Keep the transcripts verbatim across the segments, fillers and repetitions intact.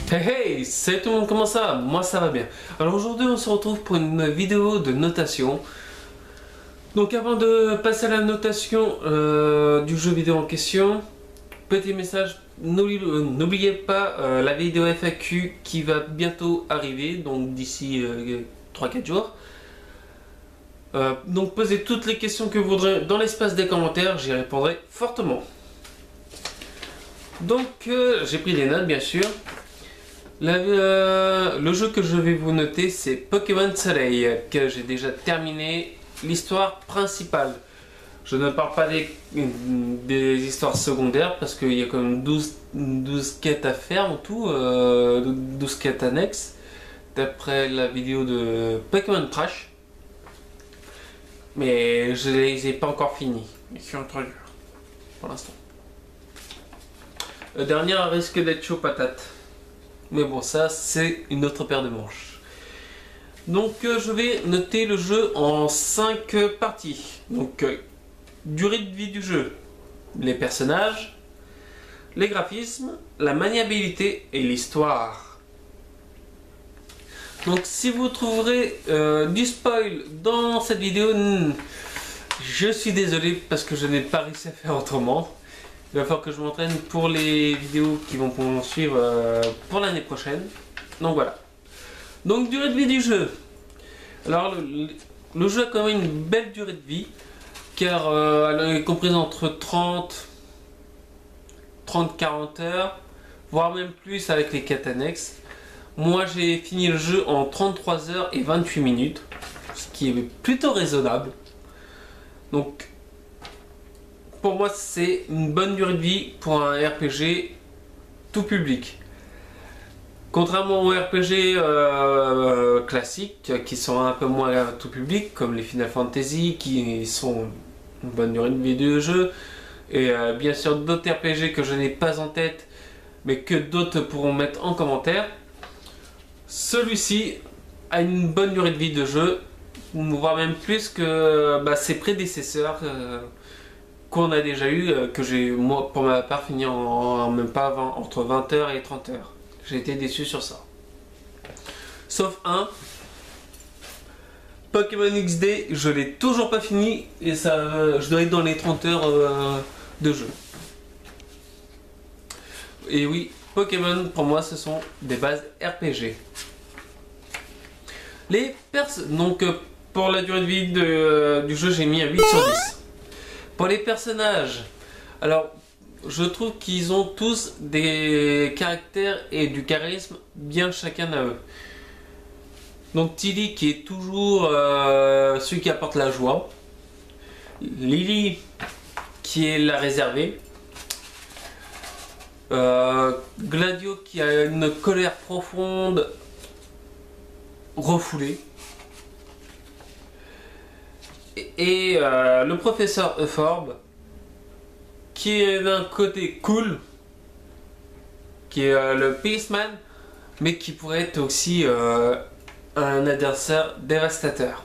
Hey hey, salut tout le monde, comment ça va? Moi ça va bien. Alors aujourd'hui on se retrouve pour une vidéo de notation. Donc avant de passer à la notation euh, du jeu vidéo en question, petit message, n'oubliez pas euh, la vidéo F A Q qui va bientôt arriver, donc d'ici euh, trois quatre jours. Euh, donc posez toutes les questions que vous voudrez dans l'espace des commentaires, j'y répondrai fortement. Donc euh, j'ai pris des notes bien sûr. La, euh, le jeu que je vais vous noter c'est Pokémon Soleil, que j'ai déjà terminé l'histoire principale. Je ne parle pas des, des histoires secondaires parce qu'il y a quand même douze, douze quêtes à faire en tout, euh, douze quêtes annexes, d'après la vidéo de Pokémon Crash. Mais je ne les ai pas encore finis. Ils sont trop durs pour l'instant. Le dernier risque d'être chaud patate. Mais bon, ça c'est une autre paire de manches. Donc euh, je vais noter le jeu en cinq euh, parties. Donc euh, durée de vie du jeu, les personnages, les graphismes, la maniabilité et l'histoire. Donc si vous trouverez euh, du spoil dans cette vidéo, je suis désolé parce que je n'ai pas réussi à faire autrement. Il va falloir que je m'entraîne pour les vidéos qui vont suivre euh, pour l'année prochaine. Donc voilà. Donc durée de vie du jeu. Alors le, le jeu a quand même une belle durée de vie. Car euh, elle est comprise entre trente à quarante heures. Voire même plus avec les quêtes annexes. Moi j'ai fini le jeu en trente-trois heures et vingt-huit minutes. Ce qui est plutôt raisonnable. Donc pour moi, c'est une bonne durée de vie pour un R P G tout public. Contrairement aux R P G euh, classiques, qui sont un peu moins tout public, comme les Final Fantasy, qui sont une bonne durée de vie de jeu, et euh, bien sûr d'autres R P G que je n'ai pas en tête, mais que d'autres pourront mettre en commentaire. Celui-ci a une bonne durée de vie de jeu, voire même plus que bah, ses prédécesseurs. Euh, qu'on a déjà eu, euh, que j'ai moi pour ma part fini en, en même pas vingt, entre vingt heures et trente heures. J'ai été déçu sur ça. Sauf un, Pokémon X D, je l'ai toujours pas fini et ça, euh, je dois être dans les trente heures euh, de jeu. Et oui, Pokémon pour moi ce sont des bases R P G. Les pers donc euh, pour la durée de vie de, euh, du jeu j'ai mis un huit sur dix. Pour les personnages, alors je trouve qu'ils ont tous des caractères et du charisme bien chacun à eux. Donc Tilly qui est toujours euh, celui qui apporte la joie, Lily qui est la réservée, euh, Gladio qui a une colère profonde refoulée. Et euh, le professeur Euphorbe qui est d'un côté cool, qui est euh, le Peaceman, mais qui pourrait être aussi euh, un adversaire dévastateur.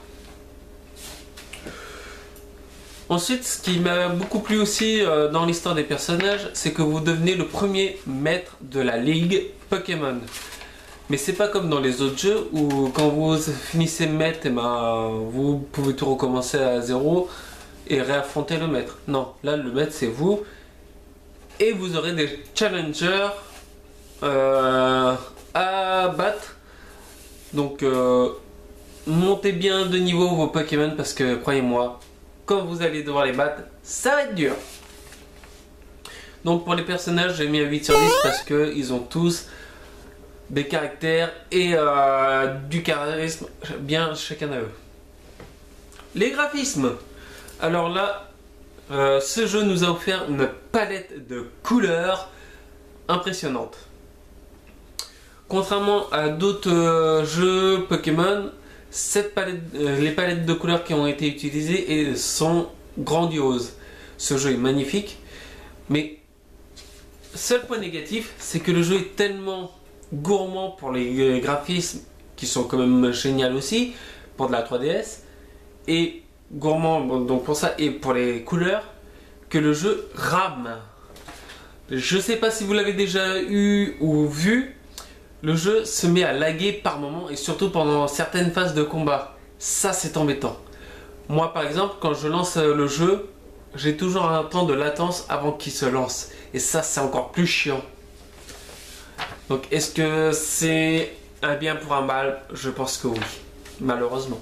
Ensuite, ce qui m'a beaucoup plu aussi euh, dans l'histoire des personnages, c'est que vous devenez le premier maître de la ligue Pokémon. Mais c'est pas comme dans les autres jeux où quand vous finissez maître, et ben, vous pouvez tout recommencer à zéro et réaffronter le maître. Non, là le maître c'est vous. Et vous aurez des challengers euh, à battre. Donc euh, montez bien de niveau vos Pokémon parce que croyez-moi, quand vous allez devoir les battre, ça va être dur. Donc pour les personnages, j'ai mis un huit sur dix parce qu'ils ont tous des caractères et euh, du charisme bien chacun à eux. Les graphismes. Alors là, euh, ce jeu nous a offert une palette de couleurs impressionnante. Contrairement à d'autres euh, jeux Pokémon, cette palette, euh, les palettes de couleurs qui ont été utilisées et sont grandioses. Ce jeu est magnifique, mais seul point négatif, c'est que le jeu est tellement gourmand pour les graphismes qui sont quand même géniaux aussi pour de la trois D S et gourmand donc pour ça et pour les couleurs que le jeu rame. Je sais pas si vous l'avez déjà eu ou vu, le jeu se met à laguer par moment et surtout pendant certaines phases de combat. Ça, c'est embêtant. Moi, par exemple, quand je lance le jeu, j'ai toujours un temps de latence avant qu'il se lance. Et ça, c'est encore plus chiant. Donc, est-ce que c'est un bien pour un mal? Je pense que oui, malheureusement.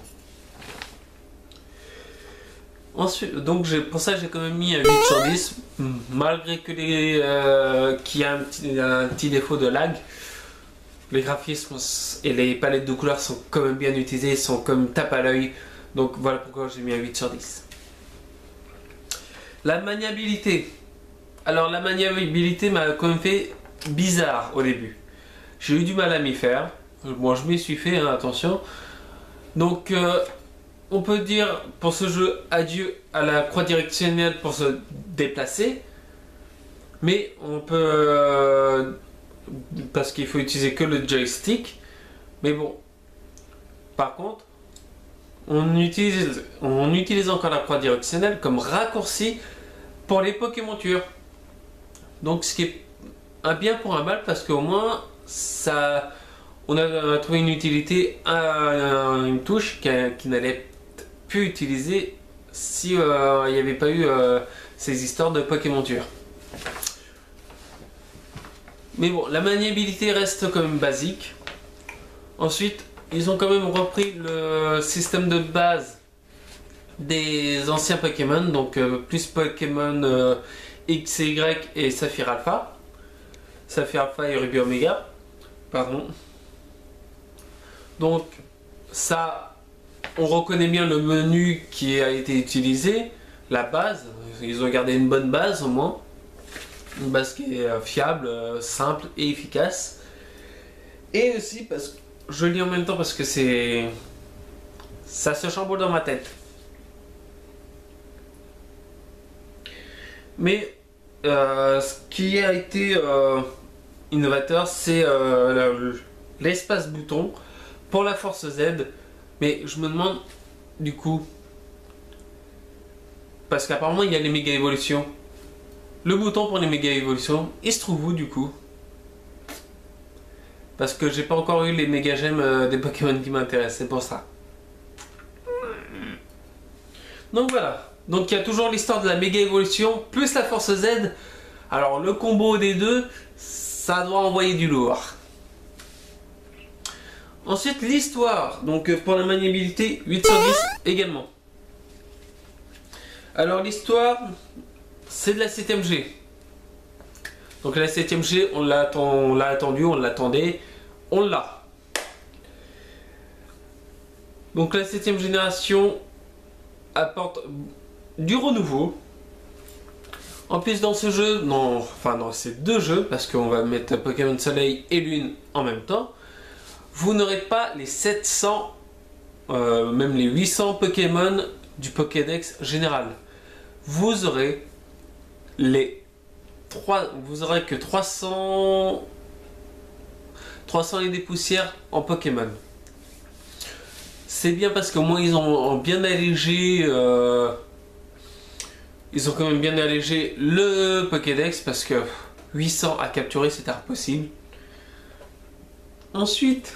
Ensuite, donc j'ai pour ça j'ai quand même mis un huit sur dix, malgré que les euh, qu'il y a un petit, un petit défaut de lag. Les graphismes et les palettes de couleurs sont quand même bien utilisées, sont comme tape à l'œil. Donc voilà pourquoi j'ai mis un huit sur dix. La maniabilité. Alors la maniabilité m'a quand même fait bizarre au début. J'ai eu du mal à m'y faire. Bon, je m'y suis fait, hein, attention. Donc euh, on peut dire pour ce jeu adieu à la croix directionnelle pour se déplacer. Mais on peut... Euh, parce qu'il faut utiliser que le joystick. Mais bon. Par contre, on utilise, on utilise encore la croix directionnelle comme raccourci pour les Pokémontures. Donc ce qui est un bien pour un mal parce qu'au moins ça, on a trouvé une utilité à une touche qui, qui n'allait plus utiliser si euh, il n'y avait pas eu euh, ces histoires de Pokémonture. Mais bon, la maniabilité reste quand même basique. Ensuite, ils ont quand même repris le système de base des anciens Pokémon, donc euh, plus Pokémon euh, X et Y et Saphir Alpha. Saphir Alpha et Ruby Omega. Pardon. Donc, ça, on reconnaît bien le menu qui a été utilisé, la base. Ils ont gardé une bonne base au moins. Une base qui est fiable, simple et efficace. Et aussi parce que je lis en même temps parce que c'est... ça se chamboule dans ma tête. Mais euh, ce qui a été euh, innovateur, c'est euh, l'espace bouton pour la force Z. Mais je me demande du coup, parce qu'apparemment il y a les méga évolutions. Le bouton pour les méga évolutions, il se trouve où du coup? Parce que j'ai pas encore eu les méga gemmes euh, des Pokémon qui m'intéressent, c'est pour ça. Donc voilà. Donc il y a toujours l'histoire de la méga évolution plus la force Z. Alors le combo des deux, ça doit envoyer du lourd. Ensuite l'histoire. Donc pour la maniabilité, huit sur dix également. Alors l'histoire, c'est de la septième G. Donc la septième G, on l'a attendu, on l'attendait, on l'a. Donc la septième génération apporte du renouveau. En plus dans ce jeu, non, enfin dans ces deux jeux, parce qu'on va mettre Pokémon Soleil et Lune en même temps, vous n'aurez pas les sept cents, euh, même les huit cents Pokémon du Pokédex général. Vous aurez les trois, vous aurez que trois cents, trois cents et des poussières en Pokémon. C'est bien parce qu'au moins ils ont bien allégé, euh, ils ont quand même bien allégé le Pokédex parce que huit cents à capturer c'est impossible. Ensuite,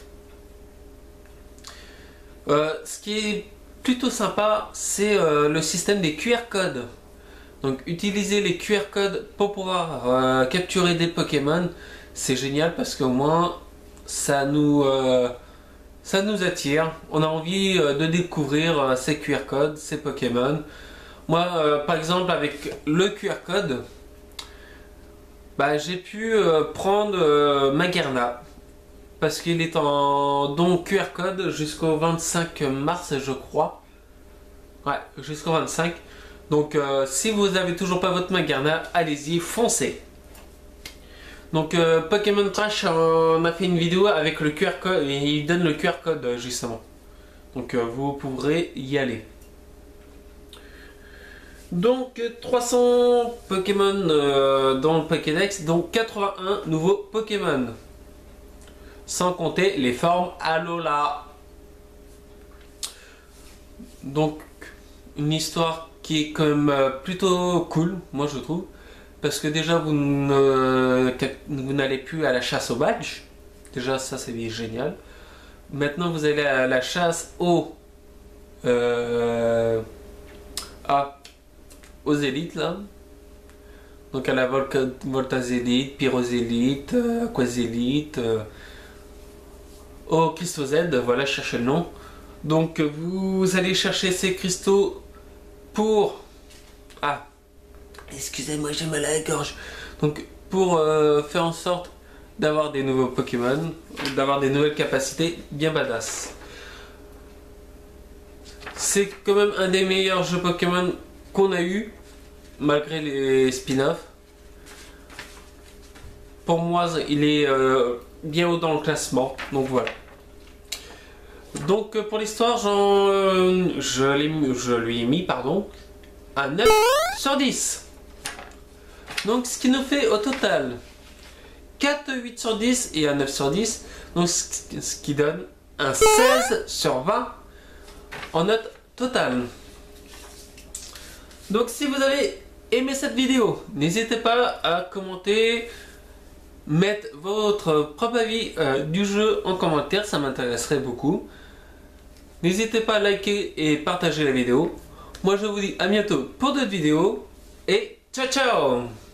euh, ce qui est plutôt sympa, c'est euh, le système des Q R codes. Donc utiliser les Q R codes pour pouvoir euh, capturer des Pokémon, c'est génial parce qu'au moins ça nous, euh, ça nous attire. On a envie euh, de découvrir euh, ces Q R codes, ces Pokémon. Moi euh, par exemple avec le Q R code, bah, j'ai pu euh, prendre euh, Magerna. Parce qu'il est en don Q R code jusqu'au vingt-cinq mars je crois. Ouais, jusqu'au vingt-cinq. Donc euh, si vous n'avez toujours pas votre Magerna, allez-y, foncez. Donc euh, Pokémon Trash on a fait une vidéo avec le Q R code et il donne le Q R code justement. Donc euh, vous pourrez y aller. Donc trois cents Pokémon euh, dans le Pokédex, donc quatre-vingt-un nouveaux Pokémon. Sans compter les formes Alola. Donc une histoire qui est quand même plutôt cool, moi je trouve. Parce que déjà vous n'allez plus à la chasse aux badges. Déjà, ça c'est génial. Maintenant, vous allez à la chasse aux, euh, à, aux élites là. Donc à la Volca, Voltazélite, Pyrozélite, euh, Aquazélite, euh, au cristaux Z, voilà, cherchez le nom. Donc vous allez chercher ces cristaux pour... Ah, excusez-moi, j'ai mal à la gorge. Donc pour euh, faire en sorte d'avoir des nouveaux Pokémon, d'avoir des nouvelles capacités bien badass. C'est quand même un des meilleurs jeux Pokémon qu'on a eu, malgré les spin-offs. Pour moi, il est euh, bien haut dans le classement, donc voilà. Donc pour l'histoire, euh, je, je lui ai mis pardon, un neuf sur dix. Donc ce qui nous fait au total quatre, huit sur dix et un neuf sur dix. Donc ce qui donne un seize sur vingt en note totale. Donc si vous avez aimé cette vidéo, n'hésitez pas à commenter, mettre votre propre avis euh, du jeu en commentaire, ça m'intéresserait beaucoup. N'hésitez pas à liker et partager la vidéo. Moi je vous dis à bientôt pour d'autres vidéos et ciao ciao.